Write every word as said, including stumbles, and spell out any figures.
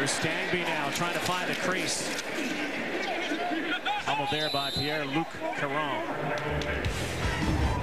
Here's Stanby now trying to find the crease. Pummeled there by Pierre Luc Caron.